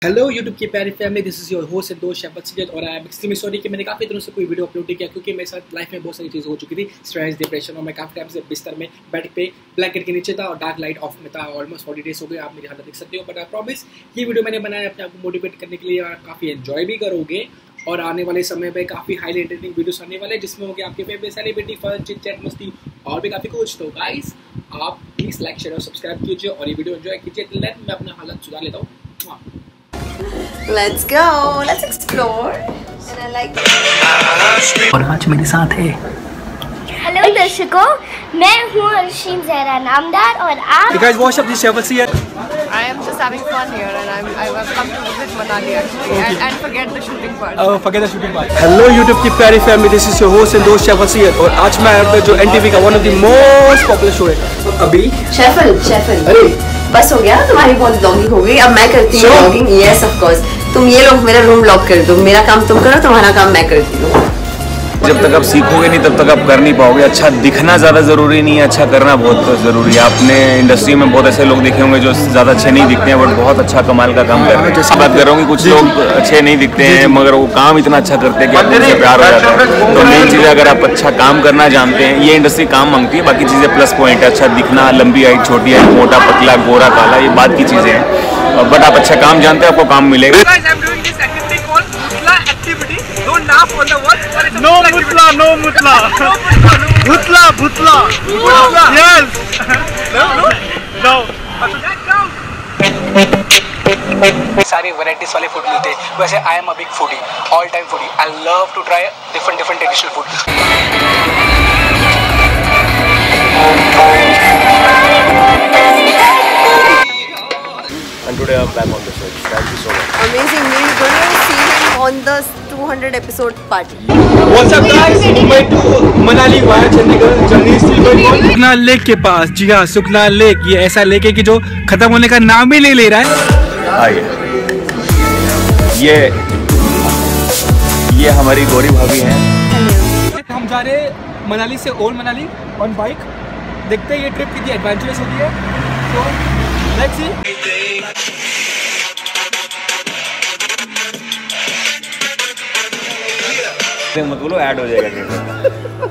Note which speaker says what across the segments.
Speaker 1: Hello YouTube की प्यारी family, this is your host Santosh Shahbat और आई एम एक्सट्रीमली सॉरी कि मैंने काफ़ी दिनों से कोई वीडियो अपलोड नहीं किया क्योंकि मेरे साथ लाइफ में बहुत सारी चीज़ें हो चुकी थी। स्ट्रेस, डिप्रेशन और मैं काफ़ी टाइम से बिस्तर में बेड पे ब्लैंकेट के नीचे था और डार्क लाइट ऑफ में था। ऑलमोस्ट 40 डेज हो गए, आप मेरी हालत देख सकते हो। बट आई प्रॉमिस ये वीडियो मैंने बनाया अपने आप को मोटिवेट करने के लिए और काफ़ी एंजॉय भी करोगे। और आने वाले समय में काफ़ी हाईली एंटरटेनिंग वीडियोस आने वाले हैं जिसमें होंगे आपके favourite celebrity, fun, chit chat, मस्ती और भी काफ़ी कुछ। तो गाइस आप प्लीज़ लाइक, शेयर और सब्सक्राइब कीजिए और ये वीडियो एंजॉय कीजिए। लेट मैं अपना हालत सुधार लेता हूँ।
Speaker 2: Let's go, let's explore. And I like it.
Speaker 1: और आज मेरे साथ है
Speaker 3: हेलो दर्शकों, मैं हूँ अर्शीन ज़हरा नामदार और आप
Speaker 1: guys watch up this Shehbaz here.
Speaker 2: I am just having fun here, and I've come to visit Manali actually, and forget the shooting part.
Speaker 1: Forget the shooting part. Hello YouTube की प्यारी family, this is your host Santosh Shahbat और आज मैं यहाँ पे जो NTV का one of the most popular show है अभी
Speaker 2: शेफल अरे बस हो गया, तुम्हारी बहुत ब्लॉगिंग हो गई, अब मैं करती हूँ ब्लॉगिंग। यस ऑफ कोर्स, तुम ये लोग मेरा रूम लॉक कर दो, मेरा काम तुम करो, तुम्हारा काम मैं करती हूँ।
Speaker 4: जब तक आप सीखोगे नहीं तब तक आप कर नहीं पाओगे। अच्छा दिखना ज़्यादा ज़रूरी नहीं है, अच्छा करना बहुत ज़रूरी है। आपने इंडस्ट्री में बहुत ऐसे लोग देखे होंगे जो ज़्यादा अच्छे नहीं दिखते हैं बट बहुत अच्छा कमाल का काम कर रहे हैं। जैसे बात कर रहा हूँ कि कुछ लोग अच्छे नहीं दिखते हैं मगर वो काम इतना अच्छा करते हैं कि आपको उनसे प्यार हो जाता है। तो मेन चीज़ अगर आप अच्छा काम करना जानते हैं, ये इंडस्ट्री काम मांगती है, बाकी चीज़ें प्लस पॉइंट है। अच्छा दिखना, लंबी हाइट, छोटी हाइट, मोटा पतला, गोरा काला, ये बात की चीज़ें हैं। बट आप अच्छा काम जानते हैं, आपको काम मिलेगा।
Speaker 5: No mutla, no mutla. Bhutla, bhutla. Yes. No.
Speaker 1: सारे वैरायटीज वाले फूड मिलते हैं। वैसे I am a big foodie, all time foodie. I love to try different traditional food.
Speaker 4: And today I'm back on the show. Thank you so much.
Speaker 2: Amazing, we're gonna see him on the 200 episode party.
Speaker 1: What's up guys? Mumbai to Manali via Chandigarh journey is still going on. Sukhna lake के पास, जी हाँ सुखना lake, ये ऐसा lake है कि जो खत्म होने का नाम ही नहीं ले रहा है।
Speaker 4: आइए, ये हमारी गौरी भाभी हैं।
Speaker 1: हम जा रहे हैं मनाली से ओल्ड मनाली ऑन बाइक। देखते हैं ये ट्रिप कितनी एडवेंचरस होती है। तो लेट्स सी।
Speaker 4: मत बोलो, ऐड हो जाएगा।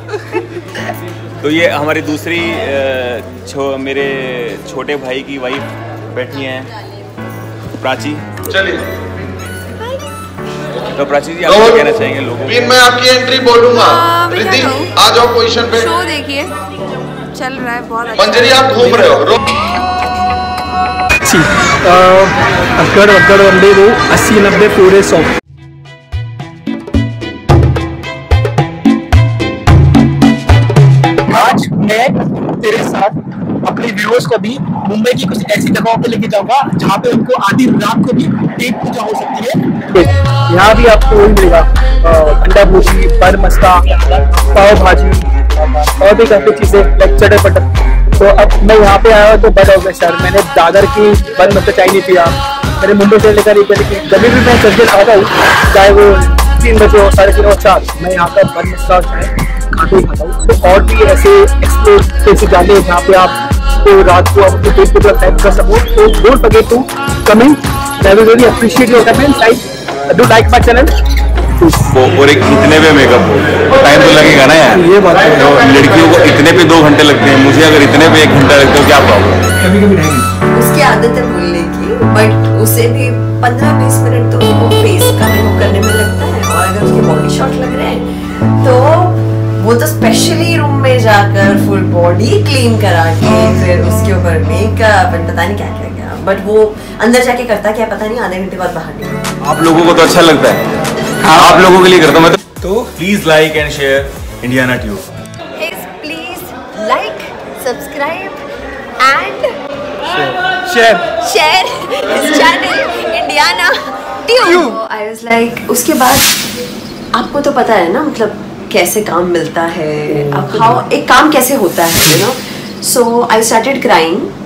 Speaker 4: तो ये हमारी दूसरी मेरे छोटे भाई की वाइफ बैठी हैं, प्राची।
Speaker 6: चलिए
Speaker 4: तो प्राची जी, आप क्या कहना चाहेंगे लोगों को?
Speaker 6: मैं आपकी एंट्री बोलूंगा। रिद्धि आ जाओ पोजीशन पे।
Speaker 2: शो देखिए, चल रहा है बहुत अच्छा।
Speaker 6: मंजरी आप घूम रहे हो।
Speaker 1: अक्कड़ वंडे वो 80-90 पूरे 100। आज मैं तेरे साथ अपने व्यूअर्स को भी मुंबई की कुछ ऐसी जगहों पे लेके जाऊंगा जहाँ पे उनको आधी रात को भी पेट पूजा हो सकती है। यहाँ भी आपको वही मिलेगा, अंडा भुर्जी, पर मस्का, पाव भाजी और भी काफी चीजें लाइक चटर पटर। तो अब मैं यहाँ पे आया हूँ तो बड़ा हो गया सर, मैंने दादर की बन मस्का चाय नहीं पिया। मैंने मुंबई से लेकर जब भी मैं चल के खाता हूँ, चाहे वो 3 बजे हो, 3:30 हो, 4, मैं यहाँ का बन मस्का चाय खाता ही खाता हूँ। तो और भी ऐसे एक्सप्लोर प्लेसेस जाने हैं जहाँ पे आप तो रात को अपने पेट पूजा टाइप कर सको। तो don't forget to comment, I will really appreciate your comment. Do like my channel.
Speaker 4: और एक इतने पे मेकअप हो टाइम तो लगेगा ना यार।
Speaker 1: ये बात है,
Speaker 4: तो लड़कियों को इतने पे 2 घंटे लगते हैं, मुझे अगर इतने पे 1 घंटा लगता है क्या प्रॉब्लम?
Speaker 1: कभी नहीं।
Speaker 2: उसकी आदत है भूलने की, बट उसे भी 15-20 मिनट तो उसको फेस का मेकअप करने में लगता है। और अगर उसके बॉडी शॉट लग रहे हैं तो वो तो स्पेशली रूम में जाकर फुल बॉडी क्लीन करा के फिर उसके ऊपर मेकअप पता नहीं क्या क्या क्या, बट वो अंदर जाके करता क्या पता नहीं, आधे घंटे बाद बाहर निकलता।
Speaker 4: आप लोगों को तो अच्छा लगता है, आप लोगों के लिए करता हूँ मैं। तो please like and share Indiana tube.
Speaker 2: Please like, subscribe and
Speaker 1: share
Speaker 2: इस channel Indiana tube. I was like, उसके बाद आपको तो पता है ना मतलब कैसे काम मिलता है, अब एक काम कैसे होता है, you know. So I started crying